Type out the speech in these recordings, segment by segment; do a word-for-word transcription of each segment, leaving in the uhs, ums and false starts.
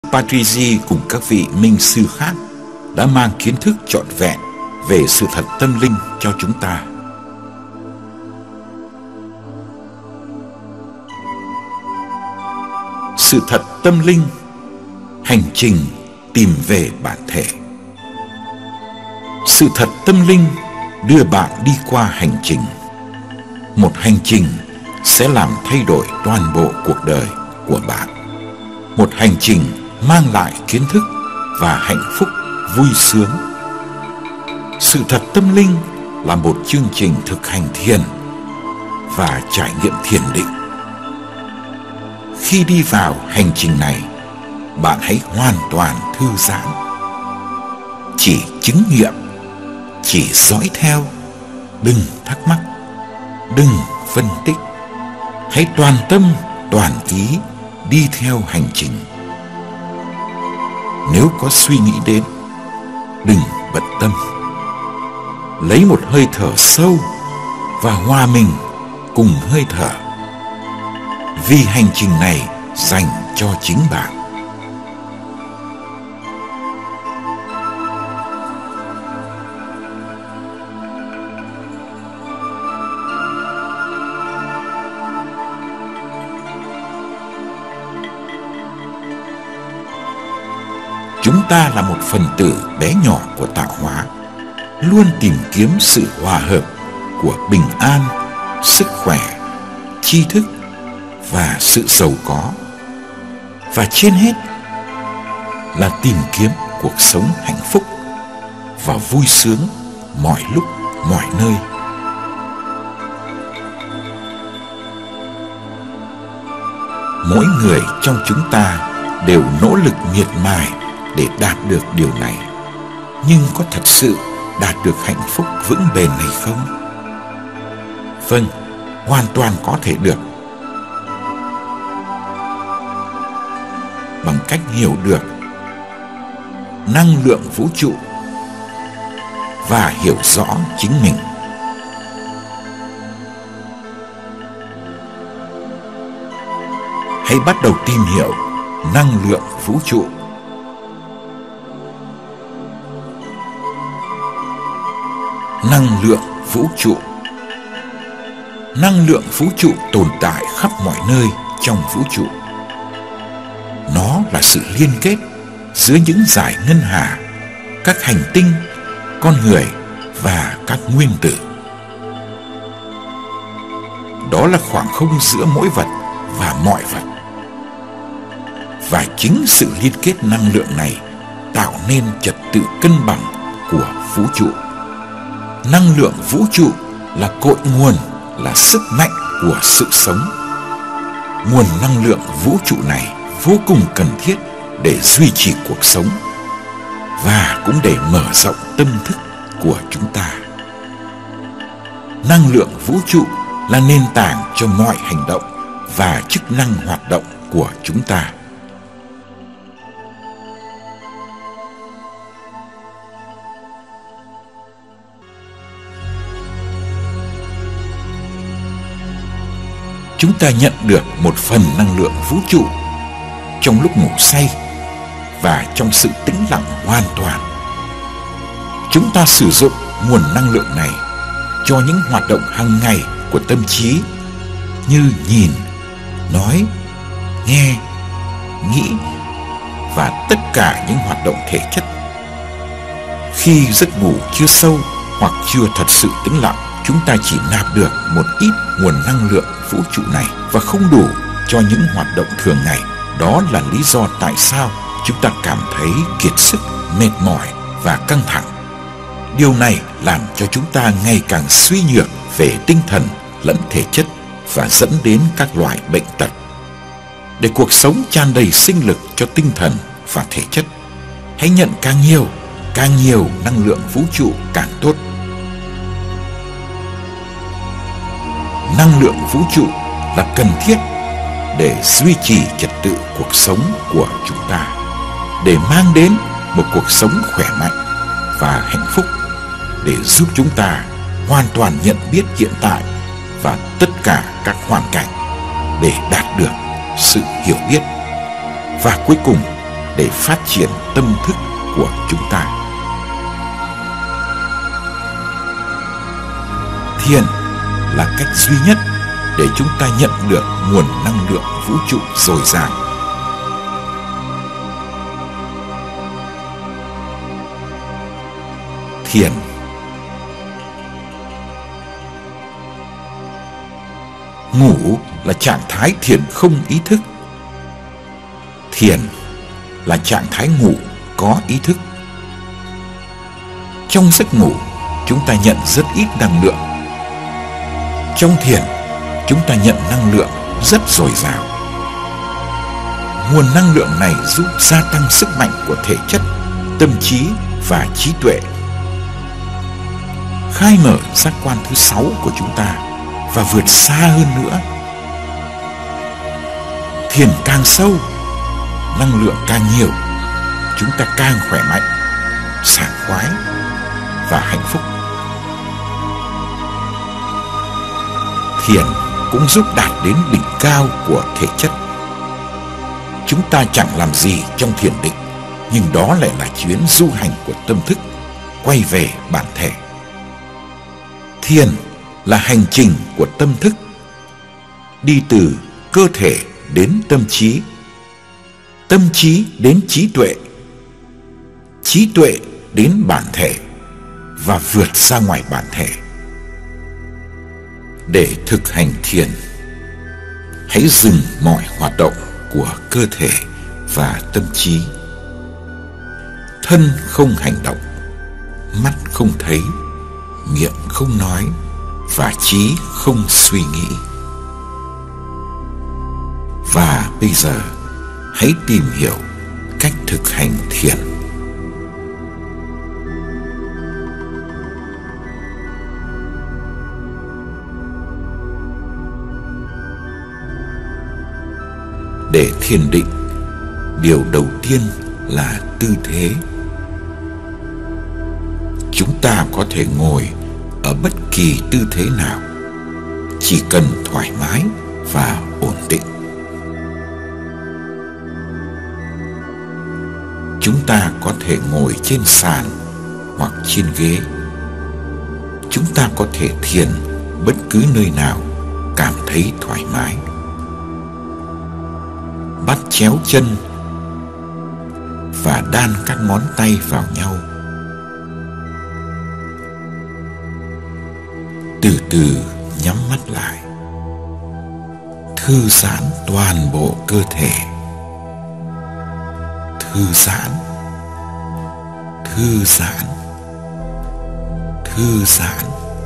Patrizi cùng các vị minh sư khác đã mang kiến thức trọn vẹn về sự thật tâm linh cho chúng ta. Sự thật tâm linh, hành trình tìm về bản thể. Sự thật tâm linh đưa bạn đi qua hành trình. Một hành trình sẽ làm thay đổi toàn bộ cuộc đời của bạn. Một hành trình mang lại kiến thức và hạnh phúc vui sướng. Sự thật tâm linh là một chương trình thực hành thiền và trải nghiệm thiền định. Khi đi vào hành trình này, bạn hãy hoàn toàn thư giãn. Chỉ chứng nghiệm, chỉ dõi theo, đừng thắc mắc, đừng phân tích. Hãy toàn tâm, toàn ý đi theo hành trình. Nếu có suy nghĩ đến, đừng bận tâm. Lấy một hơi thở sâu và hòa mình cùng hơi thở. Vì hành trình này dành cho chính bạn. Chúng ta là một phần tử bé nhỏ của tạo hóa, luôn tìm kiếm sự hòa hợp của bình an, sức khỏe, tri thức và sự giàu có. Và trên hết là tìm kiếm cuộc sống hạnh phúc và vui sướng mọi lúc, mọi nơi. Mỗi người trong chúng ta đều nỗ lực miệt mài để đạt được điều này. Nhưng có thật sự đạt được hạnh phúc vững bền hay không? Vâng, hoàn toàn có thể được. Bằng cách hiểu được năng lượng vũ trụ và hiểu rõ chính mình. Hãy bắt đầu tìm hiểu năng lượng vũ trụ. Năng lượng vũ trụ. Năng lượng vũ trụ tồn tại khắp mọi nơi trong vũ trụ. Nó là sự liên kết giữa những dải ngân hà, các hành tinh, con người và các nguyên tử. Đó là khoảng không giữa mỗi vật và mọi vật. Và chính sự liên kết năng lượng này tạo nên trật tự cân bằng của vũ trụ. Năng lượng vũ trụ là cội nguồn, là sức mạnh của sự sống. Nguồn năng lượng vũ trụ này vô cùng cần thiết để duy trì cuộc sống và cũng để mở rộng tâm thức của chúng ta. Năng lượng vũ trụ là nền tảng cho mọi hành động và chức năng hoạt động của chúng ta. Chúng ta nhận được một phần năng lượng vũ trụ trong lúc ngủ say và trong sự tĩnh lặng hoàn toàn. Chúng ta sử dụng nguồn năng lượng này cho những hoạt động hàng ngày của tâm trí như nhìn, nói, nghe, nghĩ và tất cả những hoạt động thể chất. Khi giấc ngủ chưa sâu hoặc chưa thật sự tĩnh lặng, chúng ta chỉ nạp được một ít nguồn năng lượng vũ trụ này và không đủ cho những hoạt động thường ngày. Đó là lý do tại sao chúng ta cảm thấy kiệt sức, mệt mỏi và căng thẳng. Điều này làm cho chúng ta ngày càng suy nhược về tinh thần lẫn thể chất và dẫn đến các loại bệnh tật. Để cuộc sống tràn đầy sinh lực cho tinh thần và thể chất, hãy nhận càng nhiều, càng nhiều năng lượng vũ trụ càng tốt. Năng lượng vũ trụ là cần thiết để duy trì trật tự cuộc sống của chúng ta, để mang đến một cuộc sống khỏe mạnh và hạnh phúc, để giúp chúng ta hoàn toàn nhận biết hiện tại và tất cả các hoàn cảnh, để đạt được sự hiểu biết và cuối cùng để phát triển tâm thức của chúng ta. Thiền là cách duy nhất để chúng ta nhận được nguồn năng lượng vũ trụ dồi dào. Thiền ngủ là trạng thái thiền không ý thức. Thiền là trạng thái ngủ có ý thức. Trong giấc ngủ, chúng ta nhận rất ít năng lượng. Trong thiền, chúng ta nhận năng lượng rất dồi dào. Nguồn năng lượng này giúp gia tăng sức mạnh của thể chất, tâm trí và trí tuệ, khai mở giác quan thứ sáu của chúng ta và vượt xa hơn nữa. Thiền càng sâu, năng lượng càng nhiều, chúng ta càng khỏe mạnh, sảng khoái và hạnh phúc. Thiền cũng giúp đạt đến đỉnh cao của thể chất. Chúng ta chẳng làm gì trong thiền định, nhưng đó lại là chuyến du hành của tâm thức, quay về bản thể. Thiền là hành trình của tâm thức, đi từ cơ thể đến tâm trí, tâm trí đến trí tuệ, trí tuệ đến bản thể và vượt ra ngoài bản thể. Để thực hành thiền, hãy dừng mọi hoạt động của cơ thể và tâm trí. Thân không hành động, mắt không thấy, miệng không nói và trí không suy nghĩ. Và bây giờ, hãy tìm hiểu cách thực hành thiền. Để thiền định, điều đầu tiên là tư thế. Chúng ta có thể ngồi ở bất kỳ tư thế nào, chỉ cần thoải mái và ổn định. Chúng ta có thể ngồi trên sàn hoặc trên ghế. Chúng ta có thể thiền bất cứ nơi nào cảm thấy thoải mái. Bắt chéo chân và đan các ngón tay vào nhau. Từ từ nhắm mắt lại. Thư giãn toàn bộ cơ thể. Thư giãn, thư giãn, thư giãn.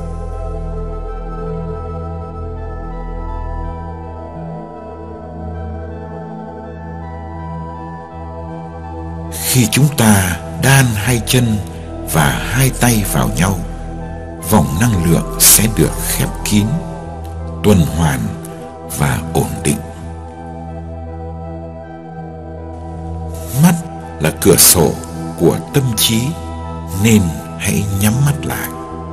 Khi chúng ta đan hai chân và hai tay vào nhau, vòng năng lượng sẽ được khép kín, tuần hoàn và ổn định. Mắt là cửa sổ của tâm trí, nên hãy nhắm mắt lại.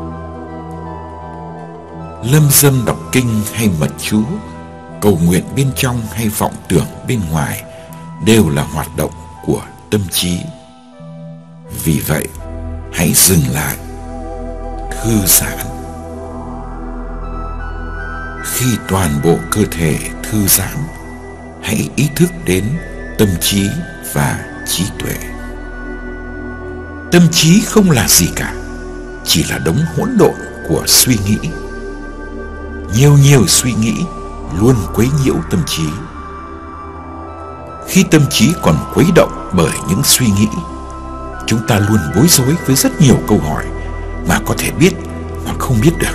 Lâm dâm đọc kinh hay mật chú, cầu nguyện bên trong hay vọng tưởng bên ngoài đều là hoạt động của tâm trí. Vì vậy, hãy dừng lại, thư giãn. Khi toàn bộ cơ thể thư giãn, hãy ý thức đến tâm trí và trí tuệ. Tâm trí không là gì cả, chỉ là đống hỗn độn của suy nghĩ. Nhiều nhiều suy nghĩ luôn quấy nhiễu tâm trí. Khi tâm trí còn quấy động bởi những suy nghĩ, chúng ta luôn bối rối với rất nhiều câu hỏi mà có thể biết hoặc không biết được.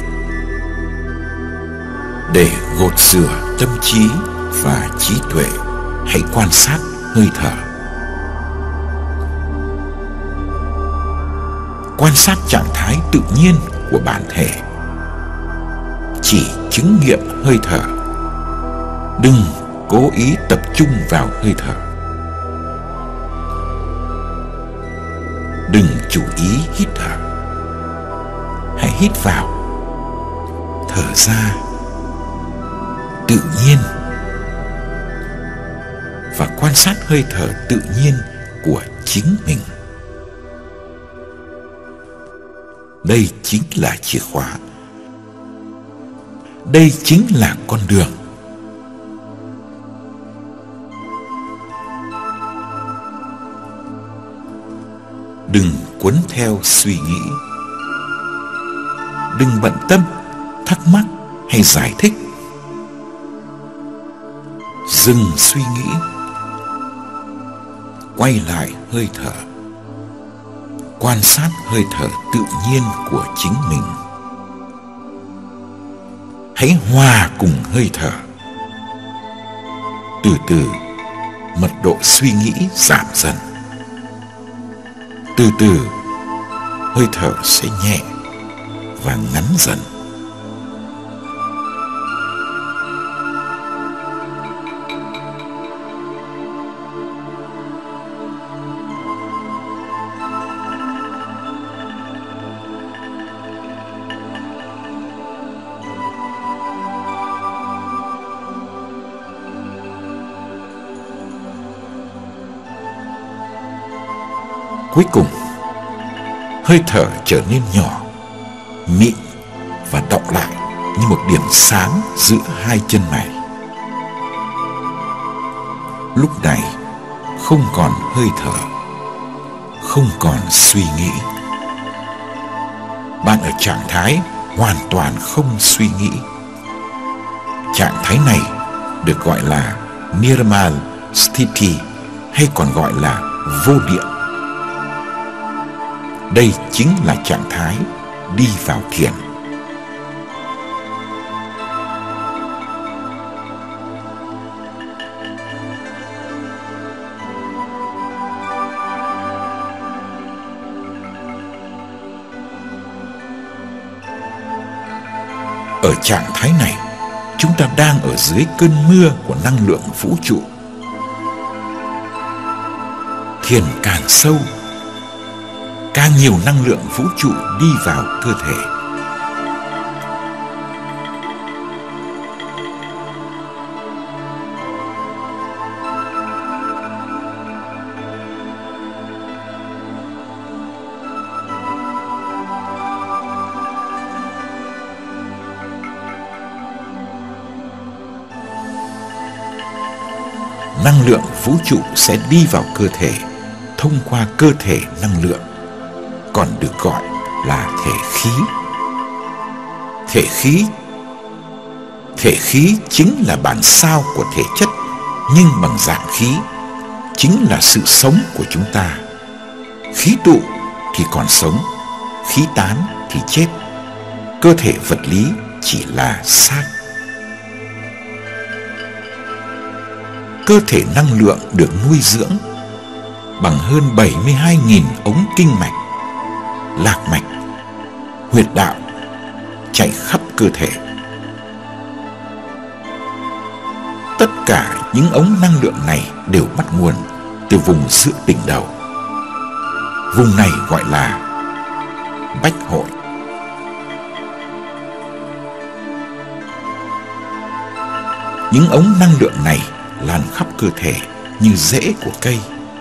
Để gột rửa tâm trí và trí tuệ, hãy quan sát hơi thở. Quan sát trạng thái tự nhiên của bản thể. Chỉ chứng nghiệm hơi thở. Đừng cố ý tập trung vào hơi thở. Đừng chú ý hít thở. Hãy hít vào, thở ra tự nhiên và quan sát hơi thở tự nhiên của chính mình. Đây chính là chìa khóa. Đây chính là con đường. Đừng cuốn theo suy nghĩ. Đừng bận tâm, thắc mắc hay giải thích. Dừng suy nghĩ. Quay lại hơi thở. Quan sát hơi thở tự nhiên của chính mình. Hãy hòa cùng hơi thở. Từ từ, mật độ suy nghĩ giảm dần. Từ từ, hơi thở sẽ nhẹ và ngắn dần. Cuối cùng, hơi thở trở nên nhỏ, mịn và đọng lại như một điểm sáng giữa hai chân mày. Lúc này không còn hơi thở, không còn suy nghĩ. Bạn ở trạng thái hoàn toàn không suy nghĩ. Trạng thái này được gọi là Nirmal Sthiti hay còn gọi là vô điện. Đây chính là trạng thái đi vào thiền. Ở trạng thái này, chúng ta đang ở dưới cơn mưa của năng lượng vũ trụ. Thiền càng sâu, càng nhiều năng lượng vũ trụ đi vào cơ thể. Năng lượng vũ trụ sẽ đi vào cơ thể thông qua cơ thể năng lượng, còn được gọi là thể khí. Thể khí Thể khí chính là bản sao của thể chất, nhưng bằng dạng khí, chính là sự sống của chúng ta. Khí tụ thì còn sống, khí tán thì chết. Cơ thể vật lý chỉ là xác. Cơ thể năng lượng được nuôi dưỡng bằng hơn bảy mươi hai nghìn ống kinh mạch, lạc mạch, huyệt đạo chạy khắp cơ thể. Tất cả những ống năng lượng này đều bắt nguồn từ vùng giữa đỉnh đầu. Vùng này gọi là bách hội. Những ống năng lượng này lan khắp cơ thể như rễ của cây.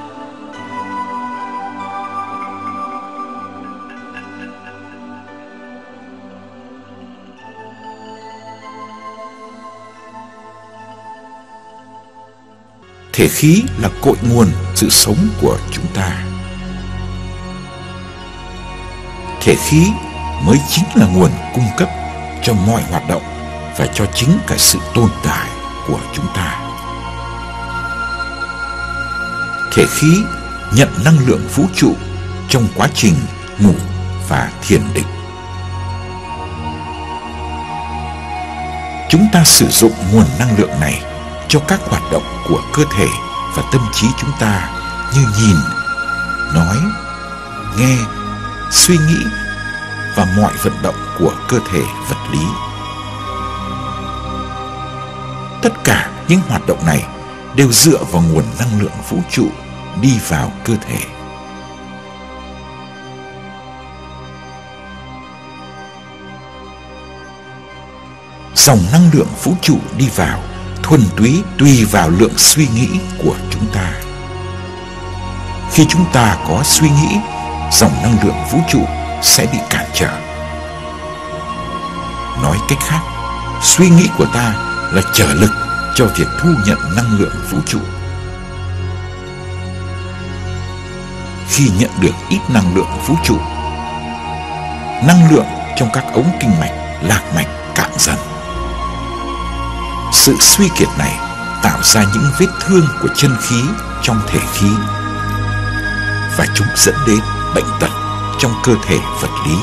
Thể khí là cội nguồn sự sống của chúng ta. Thể khí mới chính là nguồn cung cấp cho mọi hoạt động và cho chính cả sự tồn tại của chúng ta. Thể khí nhận năng lượng vũ trụ trong quá trình ngủ và thiền định. Chúng ta sử dụng nguồn năng lượng này cho các hoạt động của cơ thể và tâm trí chúng ta như nhìn, nói, nghe, suy nghĩ và mọi vận động của cơ thể vật lý. Tất cả những hoạt động này đều dựa vào nguồn năng lượng vũ trụ đi vào cơ thể. Dòng năng lượng vũ trụ đi vào thuần túy tùy vào lượng suy nghĩ của chúng ta. Khi chúng ta có suy nghĩ, dòng năng lượng vũ trụ sẽ bị cản trở. Nói cách khác, suy nghĩ của ta là trở lực cho việc thu nhận năng lượng vũ trụ. Khi nhận được ít năng lượng vũ trụ, năng lượng trong các ống kinh mạch, lạc mạch cạn dần. Sự suy kiệt này tạo ra những vết thương của chân khí trong thể khí, và chúng dẫn đến bệnh tật trong cơ thể vật lý.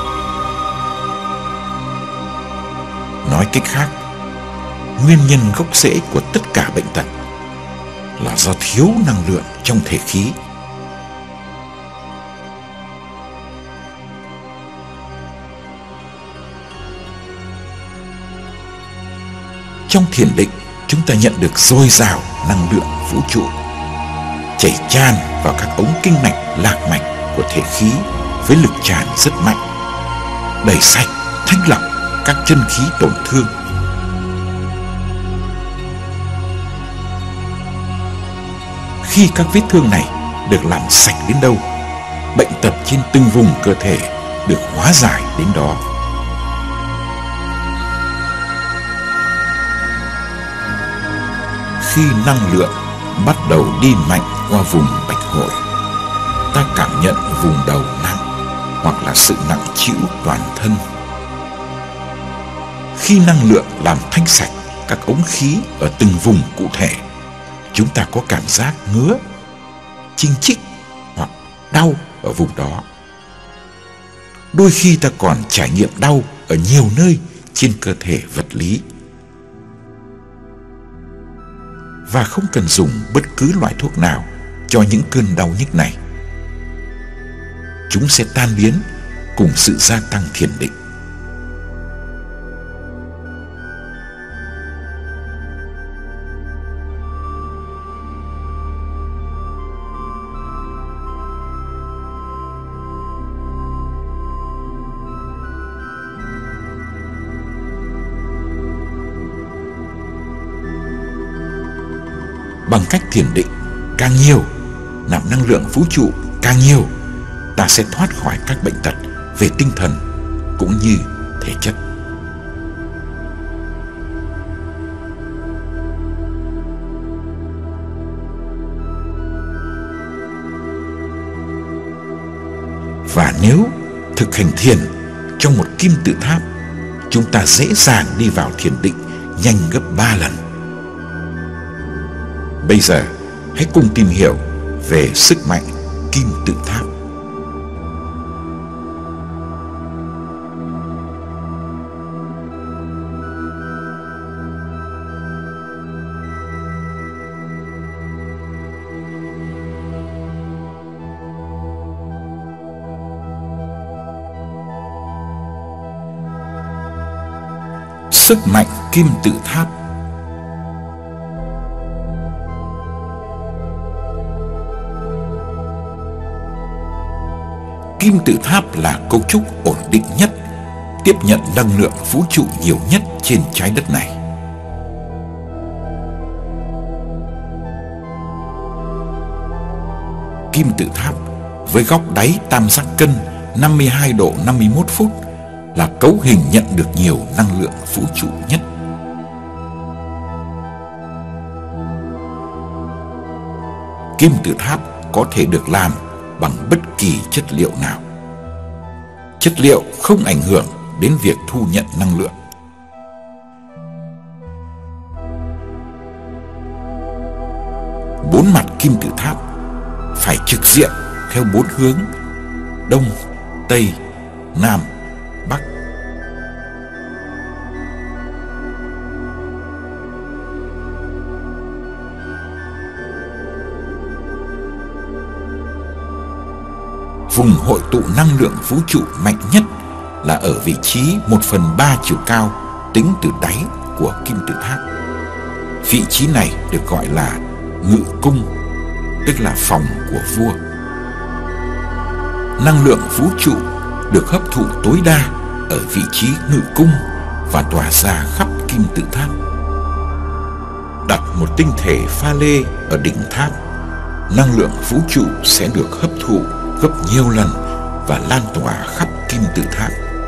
Nói cách khác, nguyên nhân gốc rễ của tất cả bệnh tật là do thiếu năng lượng trong thể khí. Trong thiền định, chúng ta nhận được dồi dào năng lượng vũ trụ chảy tràn vào các ống kinh mạch, lạc mạch của thể khí với lực tràn rất mạnh, đẩy sạch, thanh lọc các chân khí tổn thương. Khi các vết thương này được làm sạch đến đâu, bệnh tật trên từng vùng cơ thể được hóa giải đến đó. Khi năng lượng bắt đầu đi mạnh qua vùng bạch hội, ta cảm nhận vùng đầu nặng hoặc là sự nặng trĩu toàn thân. Khi năng lượng làm thanh sạch các ống khí ở từng vùng cụ thể, chúng ta có cảm giác ngứa, chinh chích hoặc đau ở vùng đó. Đôi khi ta còn trải nghiệm đau ở nhiều nơi trên cơ thể vật lý. Và không cần dùng bất cứ loại thuốc nào cho những cơn đau nhức này. Chúng sẽ tan biến cùng sự gia tăng thiền định. Bằng cách thiền định càng nhiều, nạp năng lượng vũ trụ càng nhiều, ta sẽ thoát khỏi các bệnh tật về tinh thần cũng như thể chất. Và nếu thực hành thiền trong một kim tự tháp, chúng ta dễ dàng đi vào thiền định nhanh gấp ba lần. Bây giờ, hãy cùng tìm hiểu về sức mạnh kim tự tháp. Sức mạnh kim tự tháp. Kim tự tháp là cấu trúc ổn định nhất, tiếp nhận năng lượng vũ trụ nhiều nhất trên trái đất này. Kim tự tháp với góc đáy tam giác cân năm mươi hai độ năm mươi mốt phút là cấu hình nhận được nhiều năng lượng vũ trụ nhất. Kim tự tháp có thể được làm bằng bất kỳ chất liệu nào. Chất liệu không ảnh hưởng đến việc thu nhận năng lượng. Bốn mặt kim tự tháp phải trực diện theo bốn hướng: đông, tây, nam, bắc. Vùng hội tụ năng lượng vũ trụ mạnh nhất là ở vị trí một phần ba chiều cao tính từ đáy của kim tự tháp. Vị trí này được gọi là ngự cung, tức là phòng của vua. Năng lượng vũ trụ được hấp thụ tối đa ở vị trí ngự cung và tỏa ra khắp kim tự tháp. Đặt một tinh thể pha lê ở đỉnh tháp, năng lượng vũ trụ sẽ được hấp thụ gấp nhiều lần và lan tỏa khắp kim tự tháp.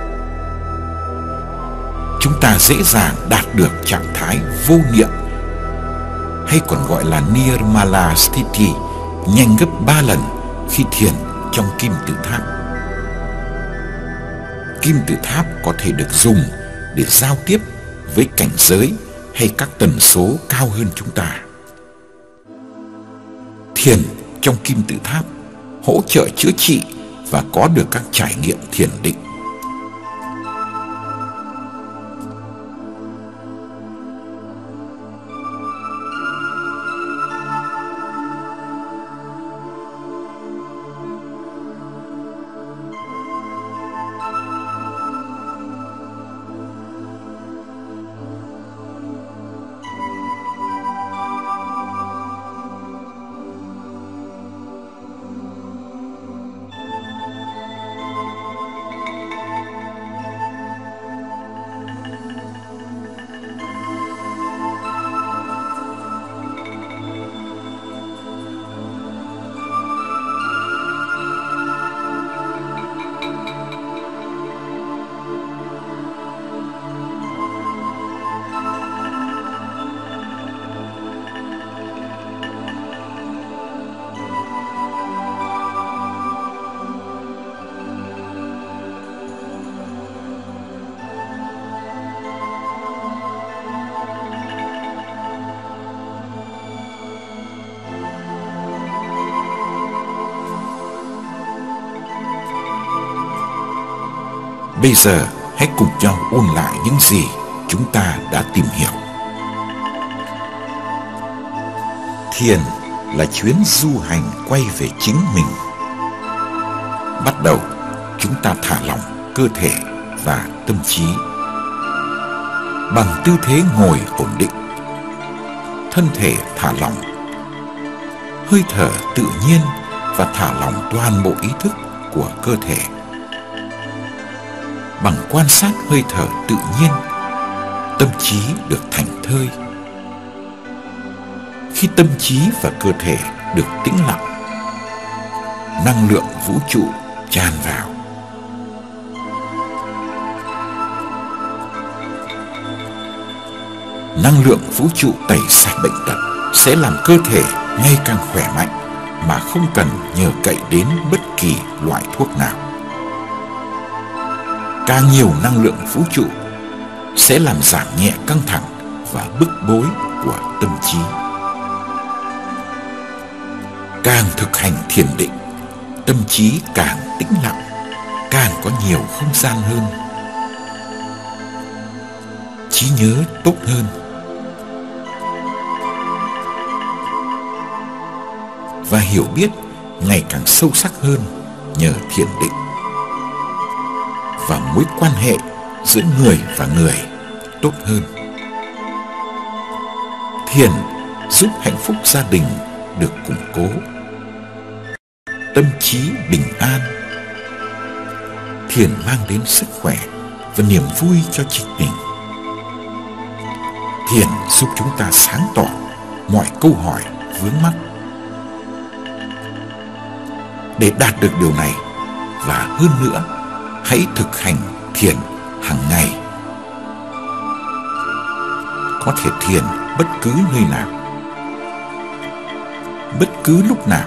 Chúng ta dễ dàng đạt được trạng thái vô niệm, hay còn gọi là Nirmala Sthiti, nhanh gấp ba lần khi thiền trong kim tự tháp. Kim tự tháp có thể được dùng để giao tiếp với cảnh giới hay các tần số cao hơn chúng ta. Thiền trong kim tự tháp hỗ trợ chữa trị và có được các trải nghiệm thiền định. Bây giờ hãy cùng nhau ôn lại những gì chúng ta đã tìm hiểu. Thiền là chuyến du hành quay về chính mình. Bắt đầu, chúng ta thả lỏng cơ thể và tâm trí. Bằng tư thế ngồi ổn định, thân thể thả lỏng, hơi thở tự nhiên và thả lỏng toàn bộ ý thức của cơ thể. Bằng quan sát hơi thở tự nhiên, tâm trí được thảnh thơi. Khi tâm trí và cơ thể được tĩnh lặng, năng lượng vũ trụ tràn vào. Năng lượng vũ trụ tẩy sạch bệnh tật sẽ làm cơ thể ngày càng khỏe mạnh mà không cần nhờ cậy đến bất kỳ loại thuốc nào. Càng nhiều năng lượng vũ trụ sẽ làm giảm nhẹ căng thẳng và bức bối của tâm trí. Càng thực hành thiền định, tâm trí càng tĩnh lặng, càng có nhiều không gian hơn, trí nhớ tốt hơn. Và hiểu biết ngày càng sâu sắc hơn nhờ thiền định. Và mối quan hệ giữa người và người tốt hơn. Thiền giúp hạnh phúc gia đình được củng cố, tâm trí bình an. Thiền mang đến sức khỏe và niềm vui cho chính mình. Thiền giúp chúng ta sáng tỏ mọi câu hỏi vướng mắc. Để đạt được điều này và hơn nữa, hãy thực hành thiền hàng ngày. Có thể thiền bất cứ nơi nào, bất cứ lúc nào.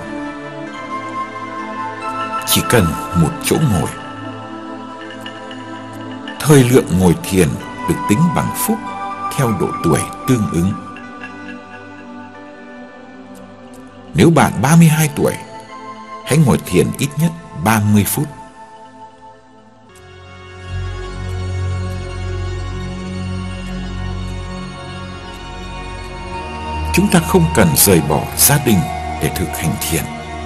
Chỉ cần một chỗ ngồi. Thời lượng ngồi thiền được tính bằng phút theo độ tuổi tương ứng. Nếu bạn ba mươi hai tuổi, hãy ngồi thiền ít nhất ba mươi phút. Chúng ta không cần rời bỏ gia đình để thực hành thiền.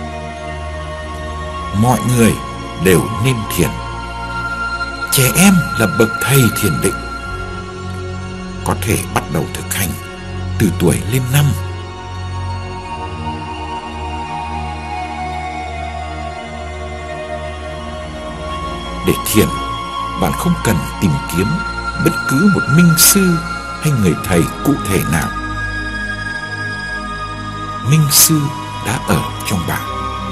Mọi người đều nên thiền. Trẻ em là bậc thầy thiền định. Có thể bắt đầu thực hành từ tuổi lên năm. Để thiền, bạn không cần tìm kiếm bất cứ một minh sư hay người thầy cụ thể nào. Minh sư đã ở trong bạn.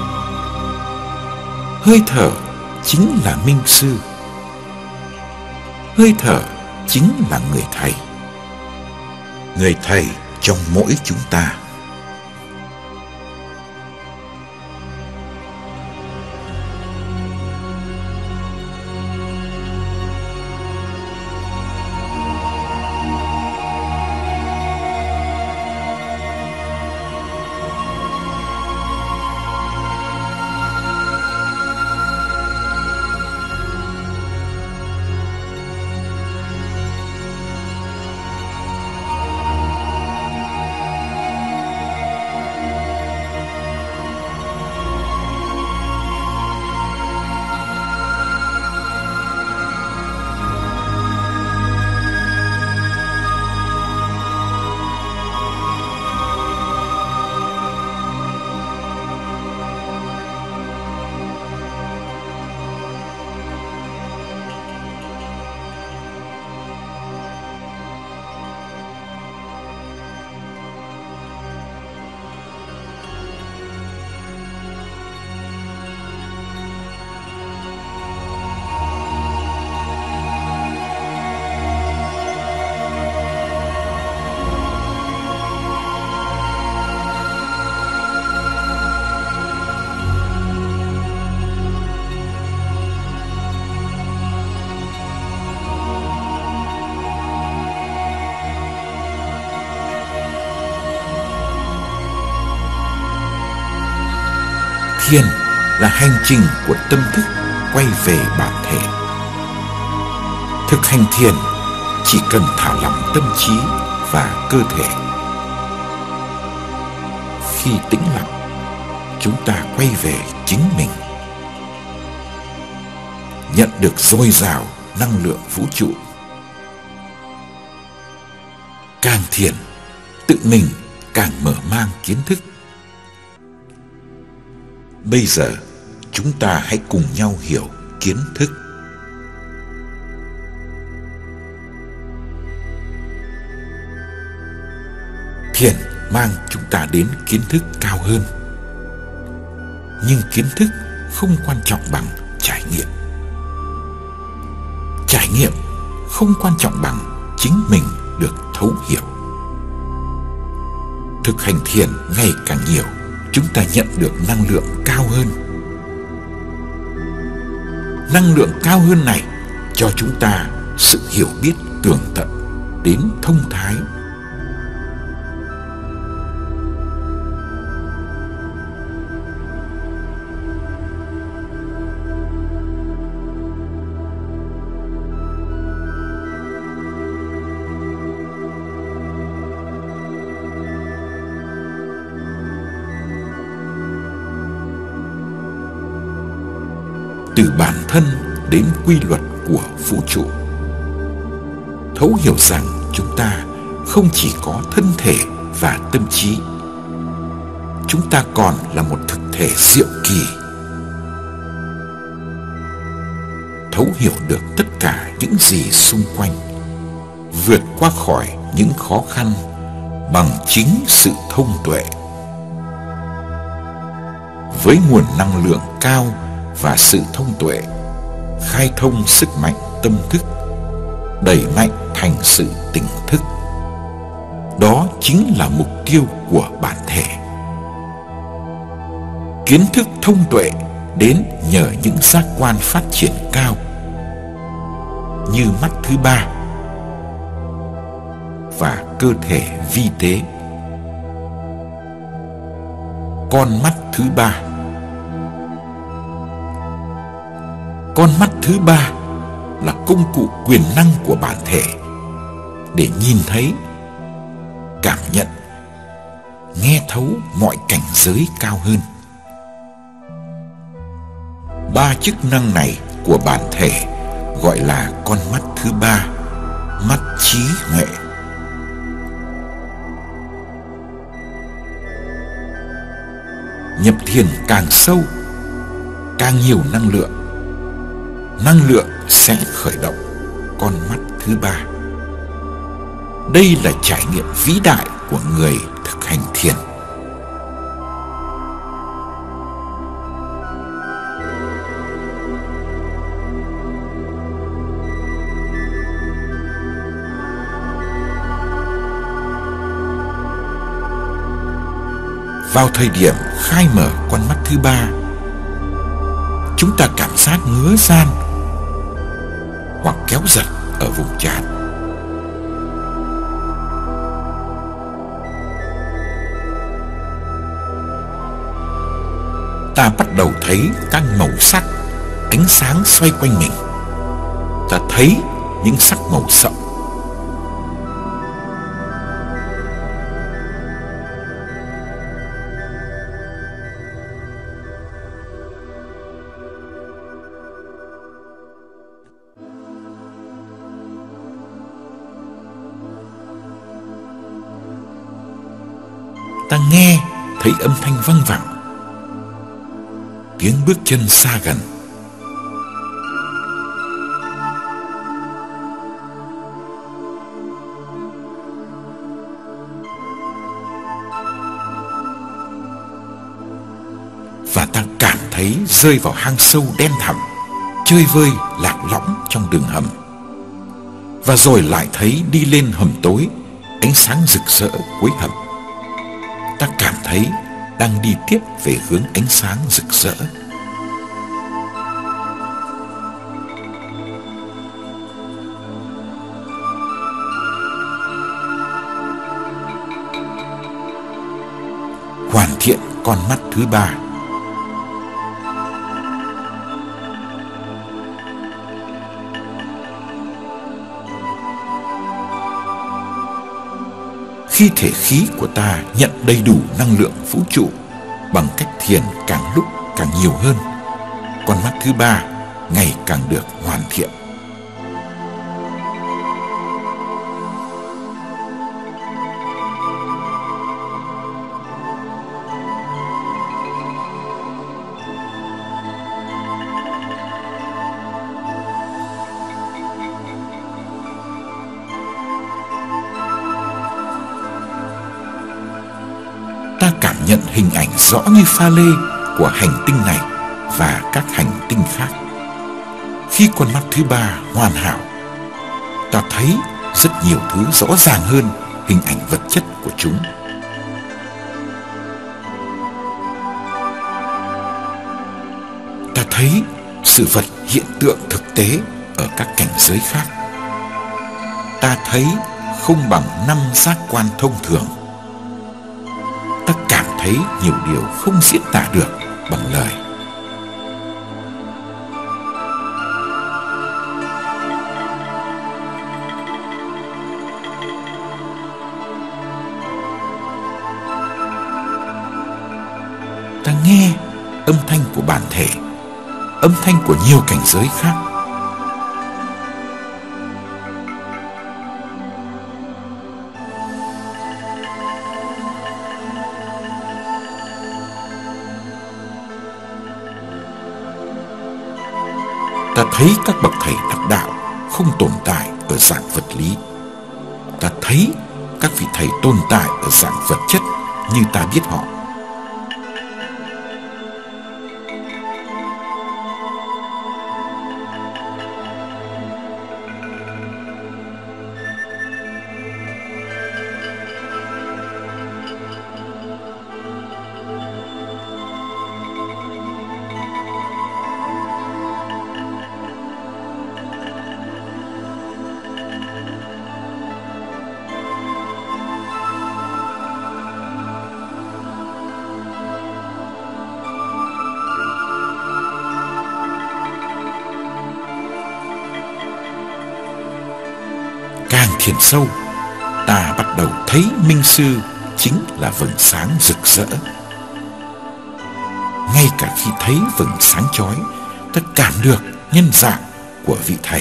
Hơi thở chính là minh sư. Hơi thở chính là người thầy. Người thầy trong mỗi chúng ta. Thiền là hành trình của tâm thức quay về bản thể. Thực hành thiền chỉ cần thả lỏng tâm trí và cơ thể. Khi tĩnh lặng, chúng ta quay về chính mình, nhận được dồi dào năng lượng vũ trụ. Càng thiền, tự mình càng mở mang kiến thức. Bây giờ, chúng ta hãy cùng nhau hiểu kiến thức. Thiền mang chúng ta đến kiến thức cao hơn. Nhưng kiến thức không quan trọng bằng trải nghiệm. Trải nghiệm không quan trọng bằng chính mình được thấu hiểu. Thực hành thiền ngày càng nhiều, chúng ta nhận được năng lượng cao hơn. Năng lượng cao hơn này cho chúng ta sự hiểu biết tường tận đến thông thái. Từ bản thân đến quy luật của vũ trụ. Thấu hiểu rằng chúng ta không chỉ có thân thể và tâm trí, chúng ta còn là một thực thể diệu kỳ. Thấu hiểu được tất cả những gì xung quanh, vượt qua khỏi những khó khăn bằng chính sự thông tuệ. Với nguồn năng lượng cao và sự thông tuệ, khai thông sức mạnh tâm thức, đẩy mạnh thành sự tỉnh thức. Đó chính là mục tiêu của bản thể. Kiến thức thông tuệ đến nhờ những giác quan phát triển cao, như mắt thứ ba và cơ thể vi tế. Con mắt thứ ba. Con mắt thứ ba là công cụ quyền năng của bản thể để nhìn thấy, cảm nhận, nghe thấu mọi cảnh giới cao hơn. Ba chức năng này của bản thể gọi là con mắt thứ ba, mắt trí huệ. Nhập thiền càng sâu, càng nhiều năng lượng, năng lượng sẽ khởi động con mắt thứ ba. Đây là trải nghiệm vĩ đại của người thực hành thiền. Vào thời điểm khai mở con mắt thứ ba, chúng ta cảm giác ngứa ran hoặc kéo giật ở vùng trán. Ta bắt đầu thấy các màu sắc, ánh sáng xoay quanh mình. Ta thấy những sắc màu sậm. Ta nghe thấy âm thanh văng vẳng, tiếng bước chân xa gần. Và ta cảm thấy rơi vào hang sâu đen thẳm, chơi vơi lạc lõng trong đường hầm. Và rồi lại thấy đi lên hầm tối, ánh sáng rực rỡ cuối hầm. Ta cảm thấy đang đi tiếp về hướng ánh sáng rực rỡ. Hoàn thiện con mắt thứ ba. Khi thể khí của ta nhận đầy đủ năng lượng vũ trụ bằng cách thiền càng lúc càng nhiều hơn, con mắt thứ ba ngày càng được hoàn thiện. Ta cảm nhận hình ảnh rõ như pha lê của hành tinh này và các hành tinh khác. Khi con mắt thứ ba hoàn hảo, ta thấy rất nhiều thứ rõ ràng hơn hình ảnh vật chất của chúng. Ta thấy sự vật hiện tượng thực tế ở các cảnh giới khác. Ta thấy không bằng năm giác quan thông thường. Ta cảm thấy nhiều điều không diễn tả được bằng lời. Ta nghe âm thanh của bản thể, âm thanh của nhiều cảnh giới khác. Ta thấy các bậc thầy đắc đạo không tồn tại ở dạng vật lý. Ta thấy các vị thầy tồn tại ở dạng vật chất như ta biết họ. Càng thiền sâu, ta bắt đầu thấy minh sư chính là vầng sáng rực rỡ. Ngay cả khi thấy vầng sáng chói, ta cảm được nhân dạng của vị thầy.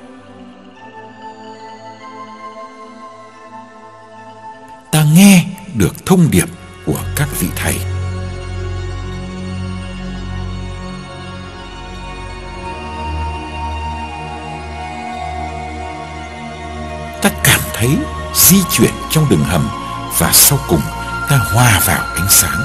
Ta nghe được thông điệp của các vị thầy. Ta cảm thấy di chuyển trong đường hầm và sau cùng ta hòa vào ánh sáng.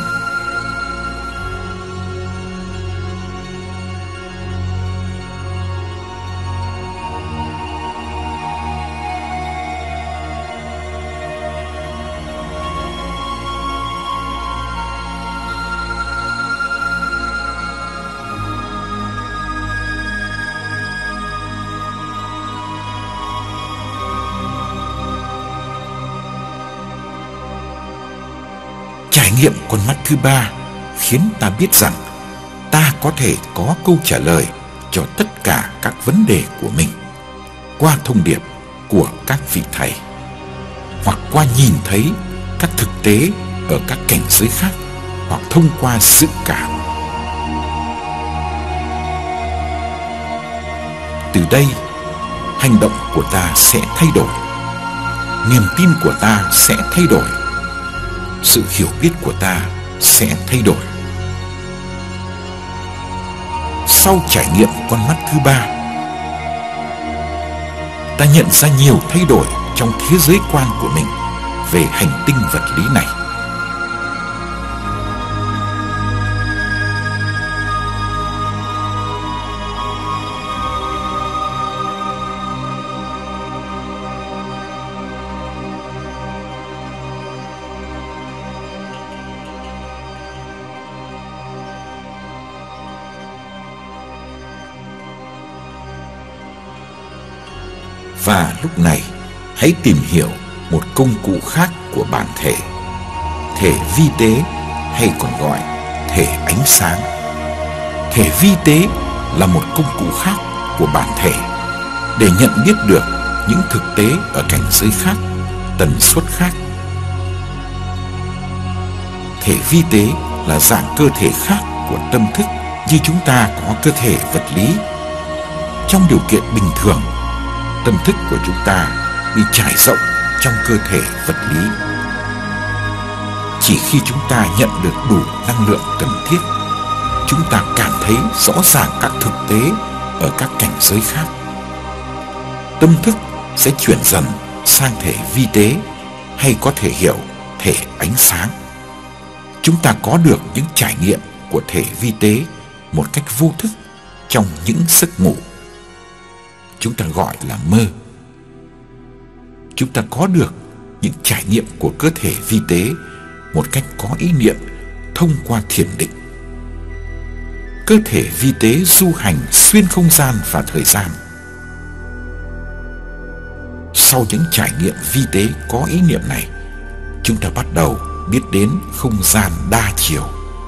nghiệm con mắt thứ ba khiến ta biết rằng ta có thể có câu trả lời cho tất cả các vấn đề của mình qua thông điệp của các vị thầy, hoặc qua nhìn thấy các thực tế ở các cảnh giới khác, hoặc thông qua dự cảm. Từ đây, hành động của ta sẽ thay đổi, niềm tin của ta sẽ thay đổi, sự hiểu biết của ta sẽ thay đổi. Sau trải nghiệm con mắt thứ ba, ta nhận ra nhiều thay đổi trong thế giới quan của mình về hành tinh vật lý này. Và lúc này, hãy tìm hiểu một công cụ khác của bản thể, thể vi tế hay còn gọi thể ánh sáng. Thể vi tế là một công cụ khác của bản thể để nhận biết được những thực tế ở cảnh giới khác, tần suất khác. Thể vi tế là dạng cơ thể khác của tâm thức như chúng ta có cơ thể vật lý. Trong điều kiện bình thường, tâm thức của chúng ta bị trải rộng trong cơ thể vật lý. Chỉ khi chúng ta nhận được đủ năng lượng cần thiết, chúng ta cảm thấy rõ ràng các thực tế ở các cảnh giới khác. Tâm thức sẽ chuyển dần sang thể vi tế, hay có thể hiểu thể ánh sáng. Chúng ta có được những trải nghiệm của thể vi tế một cách vô thức trong những giấc ngủ. Chúng ta gọi là mơ. Chúng ta có được những trải nghiệm của cơ thể vi tế một cách có ý niệm thông qua thiền định. Cơ thể vi tế du hành xuyên không gian và thời gian. Sau những trải nghiệm vi tế có ý niệm này, chúng ta bắt đầu biết đến không gian đa chiều.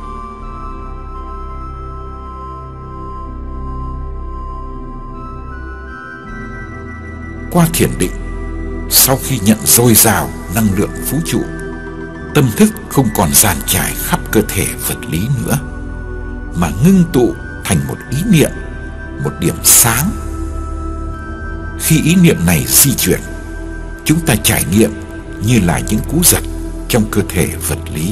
Qua thiền định, sau khi nhận dồi dào năng lượng vũ trụ, tâm thức không còn dàn trải khắp cơ thể vật lý nữa, mà ngưng tụ thành một ý niệm, một điểm sáng. Khi ý niệm này di chuyển, chúng ta trải nghiệm như là những cú giật trong cơ thể vật lý.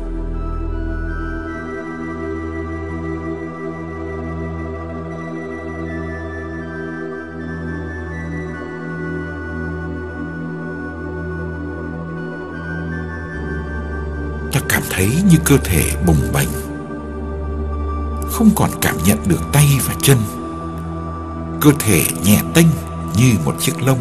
Ta cảm thấy như cơ thể bồng bềnh, không còn cảm nhận được tay và chân. Cơ thể nhẹ tênh như một chiếc lông.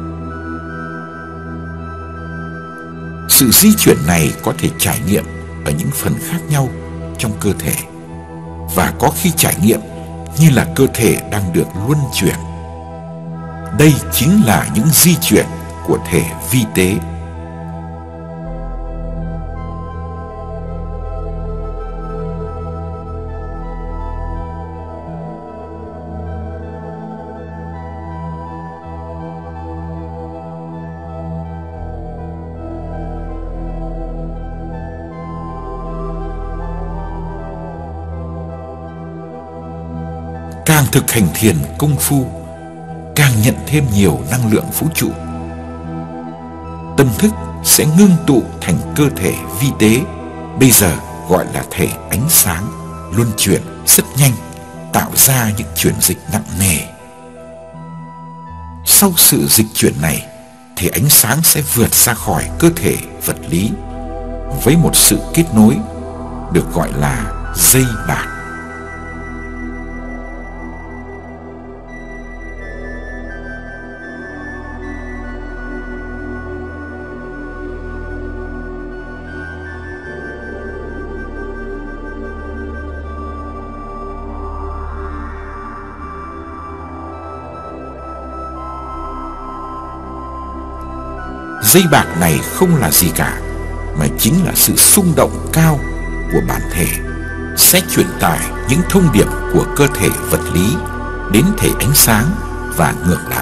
Sự di chuyển này có thể trải nghiệm ở những phần khác nhau trong cơ thể, và có khi trải nghiệm như là cơ thể đang được luân chuyển. Đây chính là những di chuyển của thể vi tế. Càng thực hành thiền công phu, càng nhận thêm nhiều năng lượng vũ trụ. Tâm thức sẽ ngưng tụ thành cơ thể vi tế, bây giờ gọi là thể ánh sáng, luân chuyển rất nhanh, tạo ra những chuyển dịch nặng nề. Sau sự dịch chuyển này, thể ánh sáng sẽ vượt ra khỏi cơ thể vật lý với một sự kết nối được gọi là dây bạc. Dây bạc này không là gì cả, mà chính là sự xung động cao của bản thể sẽ truyền tải những thông điệp của cơ thể vật lý đến thể ánh sáng và ngược lại.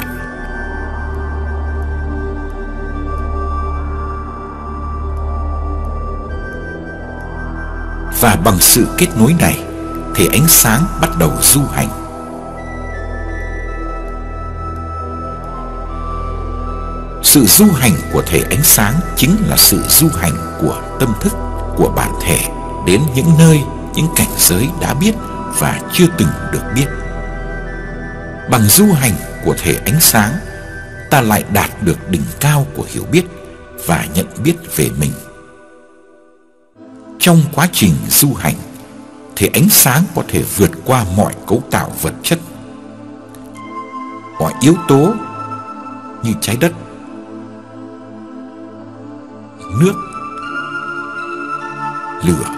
Và bằng sự kết nối này, thể ánh sáng bắt đầu du hành. Sự du hành của thể ánh sáng chính là sự du hành của tâm thức của bản thể đến những nơi, những cảnh giới đã biết và chưa từng được biết. Bằng du hành của thể ánh sáng, ta lại đạt được đỉnh cao của hiểu biết và nhận biết về mình. Trong quá trình du hành, thể ánh sáng có thể vượt qua mọi cấu tạo vật chất, mọi yếu tố như trái đất, nước, lửa,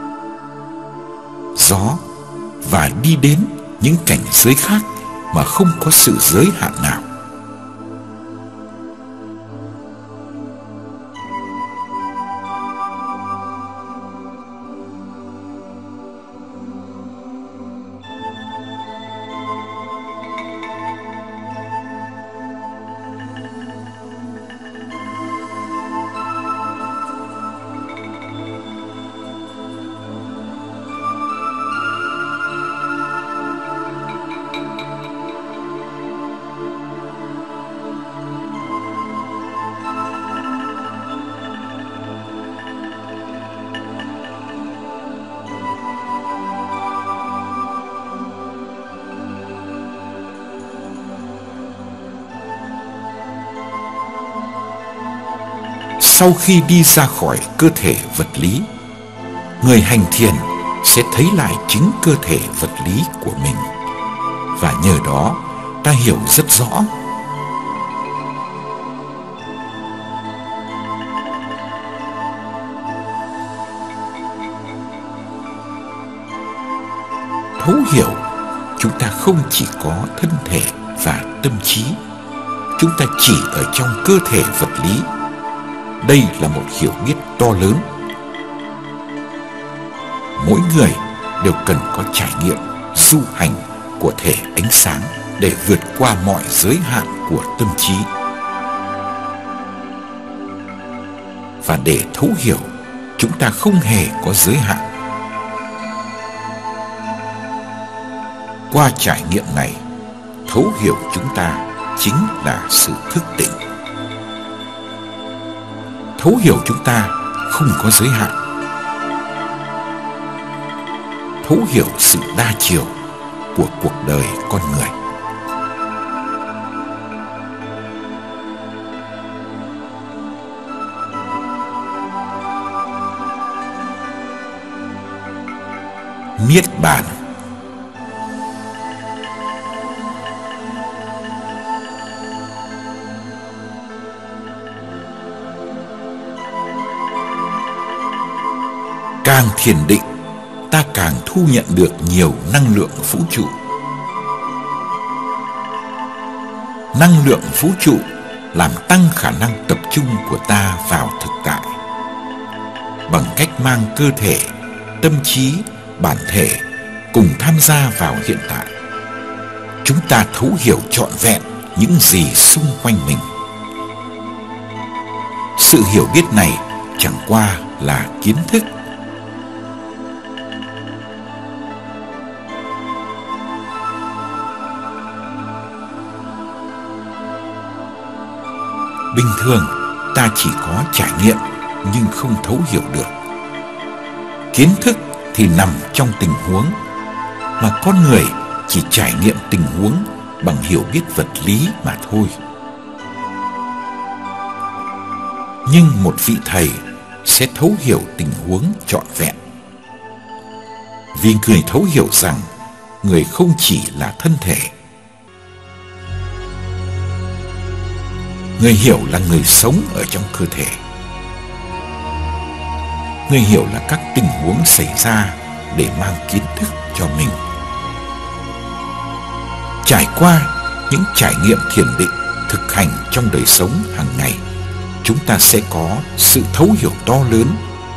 gió và đi đến những cảnh giới khác mà không có sự giới hạn nào. Sau khi đi ra khỏi cơ thể vật lý, người hành thiền sẽ thấy lại chính cơ thể vật lý của mình. Và nhờ đó ta hiểu rất rõ thấu hiểu chúng ta không chỉ có thân thể và tâm trí, chúng ta chỉ ở trong cơ thể vật lý. Đây là một hiểu biết to lớn. Mỗi người đều cần có trải nghiệm du hành của thể ánh sáng để vượt qua mọi giới hạn của tâm trí. Và để thấu hiểu, chúng ta không hề có giới hạn. Qua trải nghiệm này, thấu hiểu chúng ta chính là sự thức tỉnh. Thấu hiểu chúng ta không có giới hạn. Thấu hiểu sự đa chiều của cuộc đời con người. Niết bàn. Càng thiền định, ta càng thu nhận được nhiều năng lượng vũ trụ. Năng lượng vũ trụ làm tăng khả năng tập trung của ta vào thực tại. Bằng cách mang cơ thể, tâm trí, bản thể cùng tham gia vào hiện tại, chúng ta thấu hiểu trọn vẹn những gì xung quanh mình. Sự hiểu biết này chẳng qua là kiến thức. Bình thường ta chỉ có trải nghiệm nhưng không thấu hiểu được. Kiến thức thì nằm trong tình huống, mà con người chỉ trải nghiệm tình huống bằng hiểu biết vật lý mà thôi. Nhưng một vị thầy sẽ thấu hiểu tình huống trọn vẹn. Vì người thấu hiểu rằng người không chỉ là thân thể. Người hiểu là người sống ở trong cơ thể. Người hiểu là các tình huống xảy ra để mang kiến thức cho mình. Trải qua những trải nghiệm thiền định thực hành trong đời sống hàng ngày, chúng ta sẽ có sự thấu hiểu to lớn.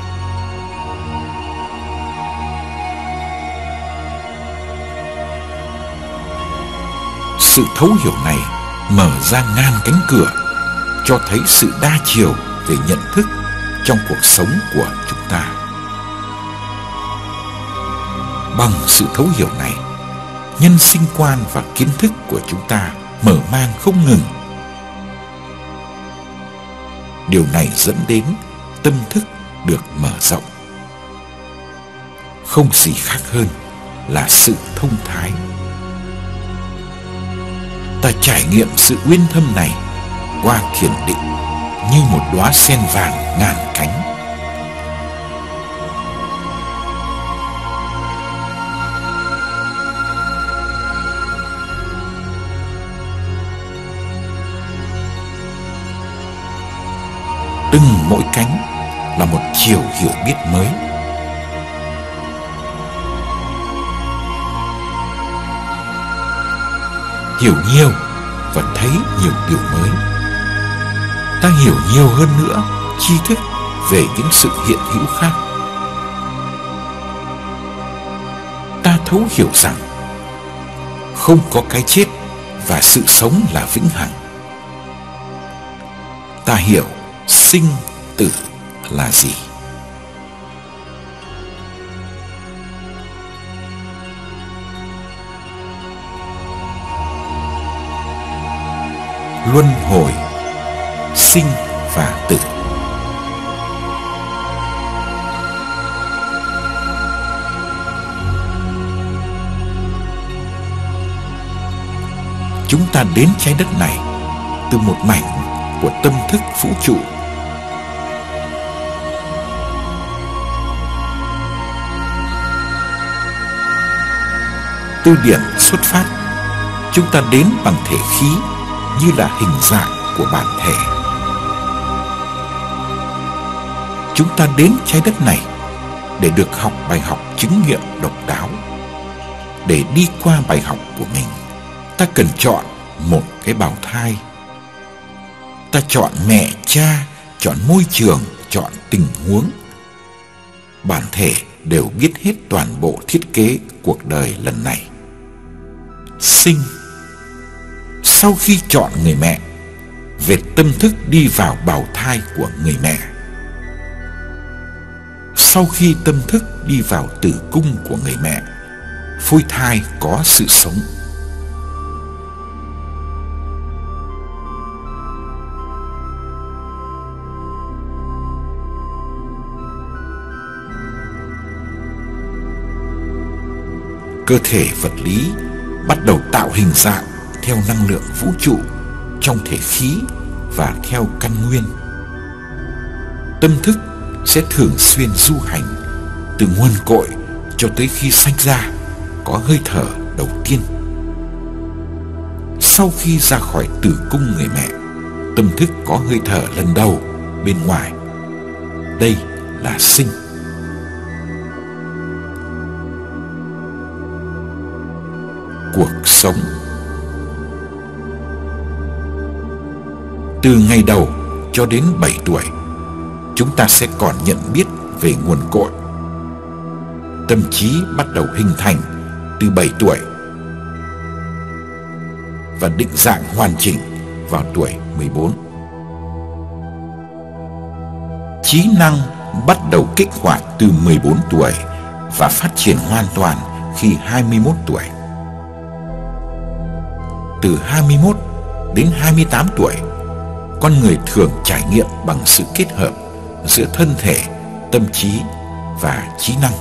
Sự thấu hiểu này mở ra ngàn cánh cửa, cho thấy sự đa chiều về nhận thức trong cuộc sống của chúng ta. Bằng sự thấu hiểu này, nhân sinh quan và kiến thức của chúng ta mở mang không ngừng. Điều này dẫn đến tâm thức được mở rộng. Không gì khác hơn là sự thông thái. Ta trải nghiệm sự uyên thâm này qua thiền định như một đóa sen vàng ngàn cánh. Từng mỗi cánh là một chiều hiểu biết mới. Hiểu nhiều và thấy nhiều điều mới. Ta hiểu nhiều hơn nữa tri thức về những sự hiện hữu khác. Ta thấu hiểu rằng không có cái chết và sự sống là vĩnh hằng. Ta hiểu sinh tử là gì. Luân hồi, sinh và tử. Chúng ta đến trái đất này từ một mảnh của tâm thức vũ trụ. Từ điểm xuất phát, chúng ta đến bằng thể khí như là hình dạng của bản thể. Chúng ta đến trái đất này để được học bài học chứng nghiệm độc đáo. Để đi qua bài học của mình, ta cần chọn một cái bào thai. Ta chọn mẹ, cha, chọn môi trường, chọn tình huống. Bản thể đều biết hết toàn bộ thiết kế cuộc đời lần này. Sinh. Sau khi chọn người mẹ, vệt tâm thức đi vào bào thai của người mẹ. Sau khi tâm thức đi vào tử cung của người mẹ, phôi thai có sự sống. Cơ thể vật lý bắt đầu tạo hình dạng theo năng lượng vũ trụ trong thể khí và theo căn nguyên. Tâm thức sẽ thường xuyên du hành từ nguồn cội cho tới khi sanh ra có hơi thở đầu tiên. Sau khi ra khỏi tử cung người mẹ, tâm thức có hơi thở lần đầu bên ngoài. Đây là sinh. Cuộc sống. Từ ngày đầu cho đến bảy tuổi, chúng ta sẽ còn nhận biết về nguồn cội. Tâm trí bắt đầu hình thành từ bảy tuổi và định dạng hoàn chỉnh vào tuổi mười bốn. Trí năng bắt đầu kích hoạt từ mười bốn tuổi và phát triển hoàn toàn khi hai mươi mốt tuổi. Từ hai mươi mốt đến hai mươi tám tuổi, con người thường trải nghiệm bằng sự kết hợp giữa thân thể, tâm trí và trí năng.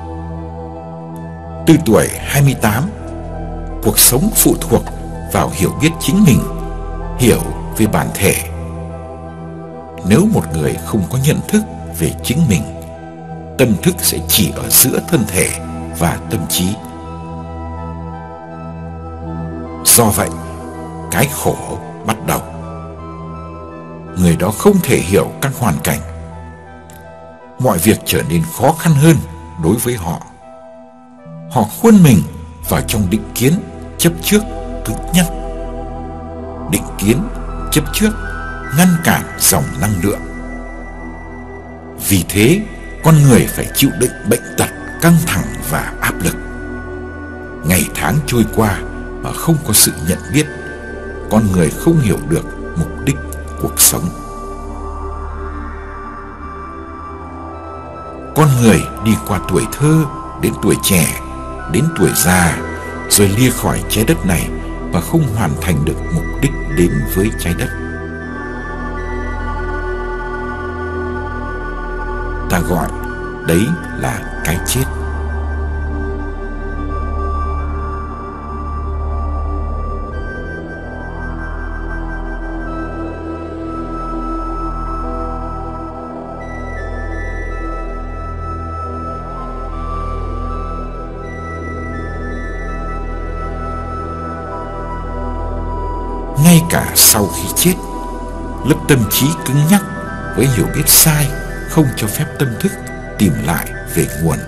Từ tuổi hai mươi tám, cuộc sống phụ thuộc vào hiểu biết chính mình, hiểu về bản thể. Nếu một người không có nhận thức về chính mình, tâm thức sẽ chỉ ở giữa thân thể và tâm trí. Do vậy, cái khổ bắt đầu. Người đó không thể hiểu các hoàn cảnh. Mọi việc trở nên khó khăn hơn đối với họ. Họ khuôn mình vào trong định kiến chấp trước cứng nhắc. Định kiến chấp trước ngăn cản dòng năng lượng. Vì thế, con người phải chịu đựng bệnh tật, căng thẳng và áp lực. Ngày tháng trôi qua mà không có sự nhận biết, con người không hiểu được mục đích cuộc sống. Con người đi qua tuổi thơ, đến tuổi trẻ, đến tuổi già, rồi lia khỏi trái đất này và không hoàn thành được mục đích đến với trái đất. Ta gọi đấy là cái chết. Ngay cả sau khi chết, lớp tâm trí cứng nhắc với hiểu biết sai không cho phép tâm thức tìm lại về nguồn.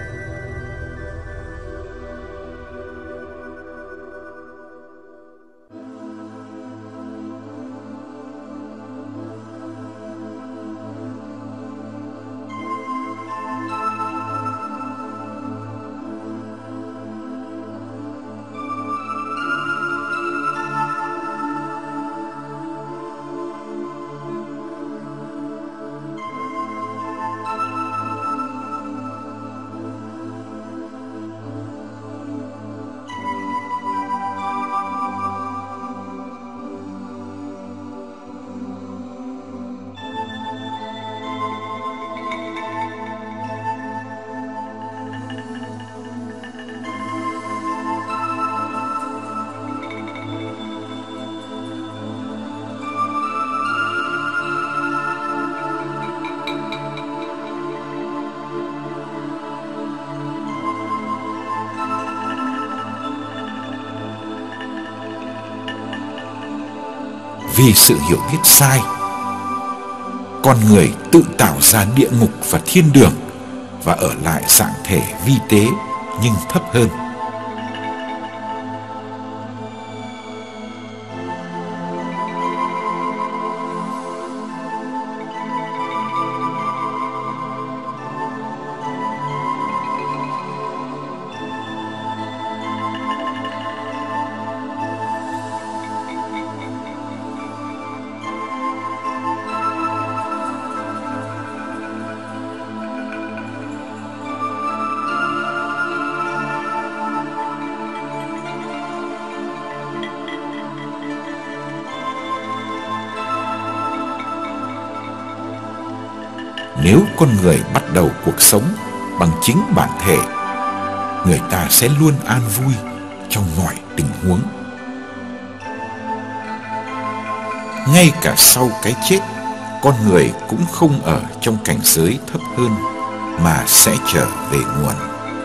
Vì sự hiểu biết sai, con người tự tạo ra địa ngục và thiên đường và ở lại dạng thể vi tế nhưng thấp hơn. Nếu con người bắt đầu cuộc sống bằng chính bản thể, người ta sẽ luôn an vui trong mọi tình huống. Ngay cả sau cái chết, con người cũng không ở trong cảnh giới thấp hơn mà sẽ trở về nguồn.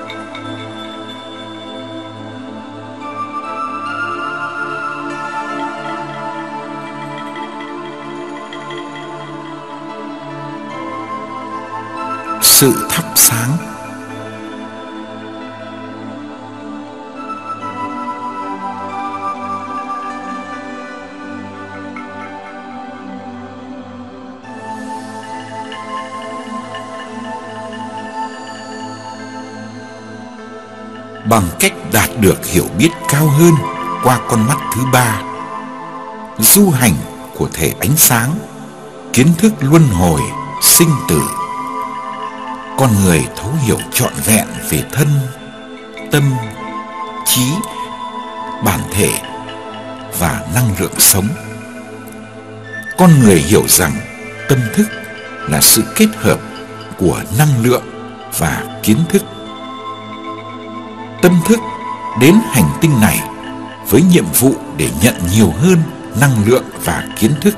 Sự thắp sáng. Bằng cách đạt được hiểu biết cao hơn qua con mắt thứ ba, du hành của thể ánh sáng, kiến thức luân hồi, sinh tử, con người thấu hiểu trọn vẹn về thân, tâm, trí, bản thể và năng lượng sống. Con người hiểu rằng tâm thức là sự kết hợp của năng lượng và kiến thức. Tâm thức đến hành tinh này với nhiệm vụ để nhận nhiều hơn năng lượng và kiến thức.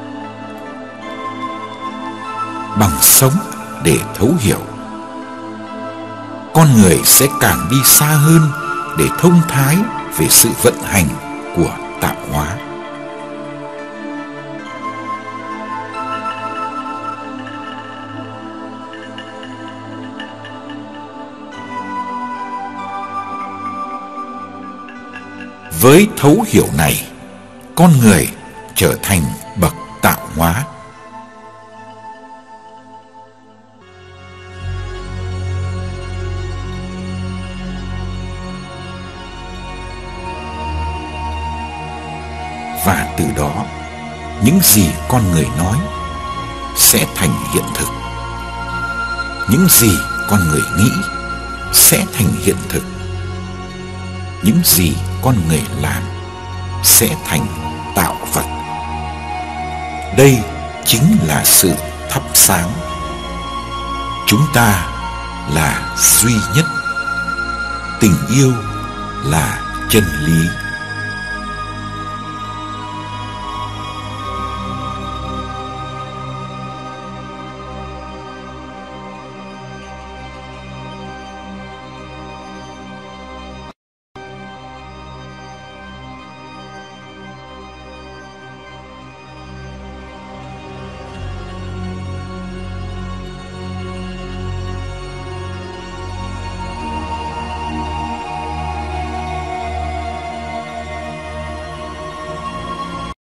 Bằng sống để thấu hiểu, con người sẽ càng đi xa hơn để thông thái về sự vận hành của tạo hóa. Với thấu hiểu này, con người trở thành bậc tạo hóa. Và từ đó, những gì con người nói sẽ thành hiện thực. Những gì con người nghĩ sẽ thành hiện thực. Những gì con người làm sẽ thành tạo vật. Đây chính là sự thắp sáng. Chúng ta là duy nhất. Tình yêu là chân lý.